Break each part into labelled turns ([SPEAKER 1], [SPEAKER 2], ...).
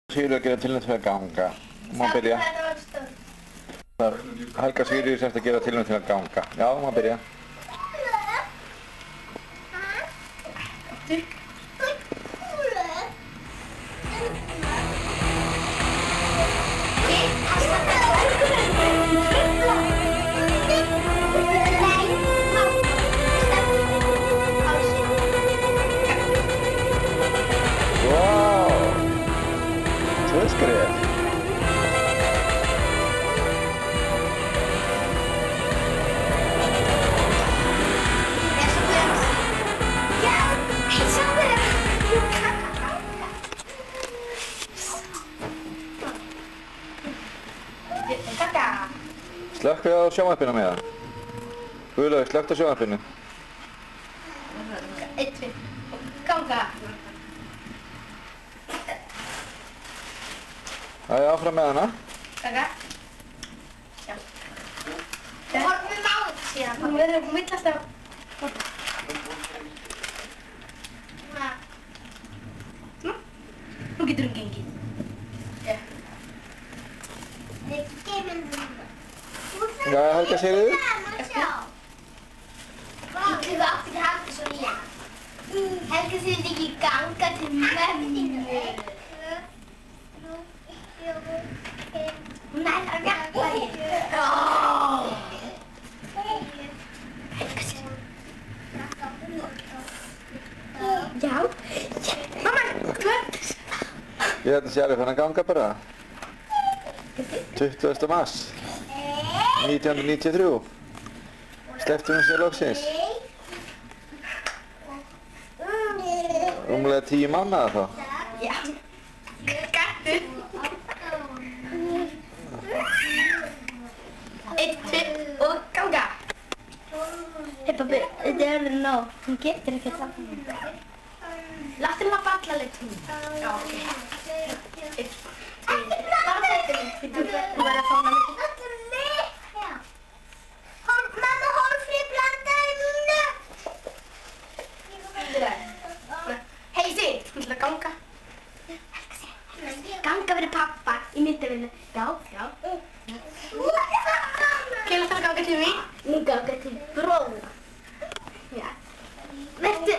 [SPEAKER 1] Sigurður að gera tilnefnd til að ganga. Má byrja. Helga Sigurður semst að gera tilnefnd til að ganga. Já, má byrja. Tvö skref. Slökktu á sjónvarpinu með það. Guðlaug, slökktu á sjónvarpinu.
[SPEAKER 2] 1, 2, ganga.
[SPEAKER 1] Það er áfram með hana.
[SPEAKER 2] Ganga. Já. Horfum við á þetta síðan. Hún verður villast á. Nú getur hún gengið.
[SPEAKER 1] Já, Helga Sigurður.
[SPEAKER 2] Þú átti Helga svo líka. Helga Sigurður ekki ganga til mömmu. Hún er að hjálpa þér. Helga Sigurður. Já. Mamma, glömt.
[SPEAKER 1] Ég held að sé alveg fann að ganga bara. 20. mars 1993. Sleppti hún sér loksins. Rúmlega 10 mánaða þá.
[SPEAKER 2] Já. Gattu. 1, 2 og ganga. Hei pabbi, þetta er alveg nóg. Hún getur ekki að lappa. Láttu henni lappa alla leið til mín. Já, ok. 1, 2, bara þetta minn. Þú verður að fá hana mikið. Mamma, horf ég blandaði mínu. Hei, Sif, þú ætlar að ganga. Ganga fyrir pappa í myndavinnu. Já, já. Kela þarf að ganga til mín. Hún ganga til bróða. Já. Vertu,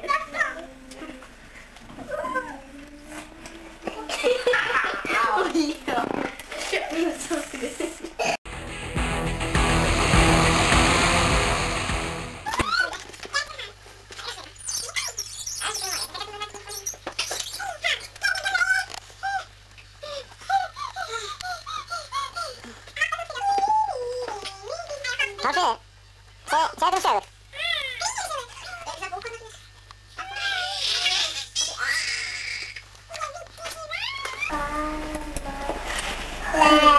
[SPEAKER 2] já. Sjöfnum svo fyrir.
[SPEAKER 3] Segðu þú sögur.
[SPEAKER 2] Mamma.